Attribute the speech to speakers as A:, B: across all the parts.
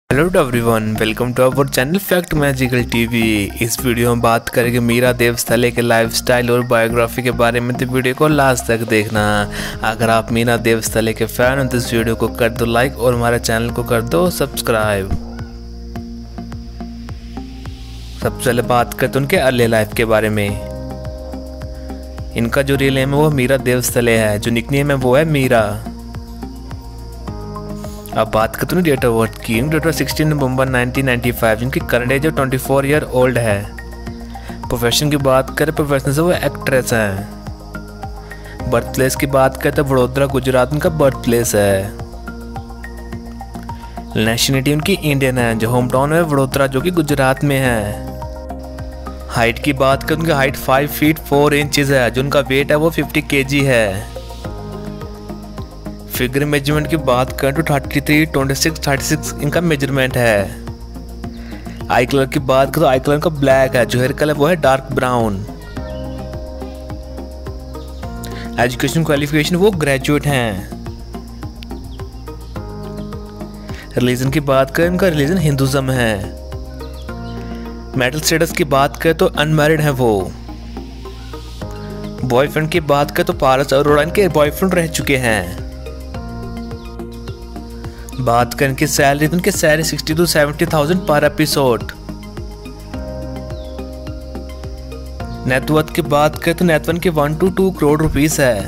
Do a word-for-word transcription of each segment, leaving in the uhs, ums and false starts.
A: Hello everyone, welcome to our channel fact magical TV. इस वीडियो में बात करेंगे मीरा देवस्थले के लाइफस्टाइल और बायोग्राफी के बारे में, तो वीडियो को लास्ट तक देखना। अगर आप मीरा देवस्थले के फैन हो तो इस वीडियो को कर दो लाइक और हमारे चैनल को कर दो सब्सक्राइब। सबसे पहले बात करते हैं उनके अर्ली लाइफ के बारे में। इनका जो रियल नेम है वो मीरा देवस्थले है, जो निकनेम है वो है मीरा। अब बात करते हैं डेट ऑफ बर्थ की। Date of sixteen November nineteen ninety five. जिनकी current age twenty four year old है। प्रोफेशन की बात करें, प्रोफेशन से वो एक्ट्रेस है। बर्थ प्लेस की बात करें तो वडोदरा गुजरात उनका बर्थ प्लेस है। नेशनलिटी उनकी इंडियन है, जो होम टाउन है वडोदरा जो कि गुजरात में है। हाइट की बात करें, उनकी height five feet four inches है, जो उनका वेट है वो फिफ्टी के जी है। फिगर मेजरमेंट की बात करें तो thirty three, twenty six, thirty six इनका मेजरमेंट है। आई कलर की बात करें तो आई कलर का ब्लैक है, जो हेयर कलर वो है डार्क ब्राउन। एजुकेशन क्वालिफिकेशन वो ग्रेजुएट हैं। रिलीजन की बात करें, इनका रिलीजन हिंदुज्म है। मैरिटल स्टेटस की बात करें तो अनमैरिड है वो। बॉयफ्रेंड की बात करें तो पारस अरोड़ा इनके बॉयफ्रेंड रह चुके हैं। बात करें कि सैलरी, तो उनकी salary sixty to seventy thousand per episode. Net की बात करें तो नेटवर्थ की one to two crore rupees है।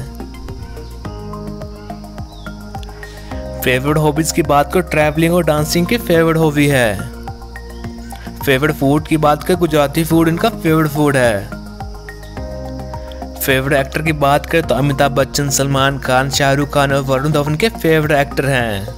A: फेवरेट हॉबीज की बात करें, ट्रैवलिंग और डांसिंग की फेवरेट हॉबी है। फेवरेट फूड की बात करें, गुजराती फूड इनका फेवरेट फूड है। फेवरेट एक्टर की बात करें तो अमिताभ बच्चन, सलमान खान, शाहरुख खान और वरुण धवन के फेवरेट एक्टर हैं।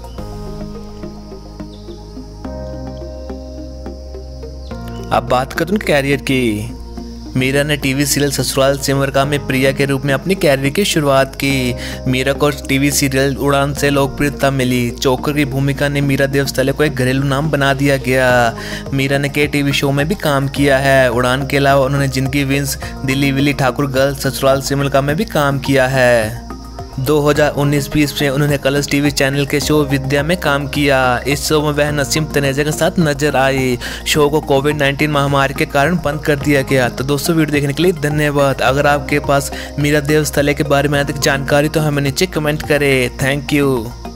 A: अब बात करते हैं कैरियर की। मीरा ने टीवी सीरियल ससुराल सिमर का में प्रिया के रूप में अपनी कैरियर की शुरुआत की। मीरा को टीवी सीरियल उड़ान से लोकप्रियता मिली। चोकर की भूमिका ने मीरा देवस्थले को एक घरेलू नाम बना दिया गया। मीरा ने कई टीवी शो में भी काम किया है। उड़ान के अलावा उन्होंने जिंदगी विंस, दिल्ली विली, ठाकुर गर्ल, ससुराल सिमर का में भी काम किया है। दो हज़ार उन्नीस बीस में उन्होंने कलर्स टीवी चैनल के शो विद्या में काम किया। इस शो में वह नसीम तनेजा के साथ नजर आई। शो को कोविड नाइन्टीन महामारी के कारण बंद कर दिया गया। तो दोस्तों, वीडियो देखने के लिए धन्यवाद। अगर आपके पास मीरा देवस्थले के बारे में अधिक जानकारी तो हमें नीचे कमेंट करें। Thank you.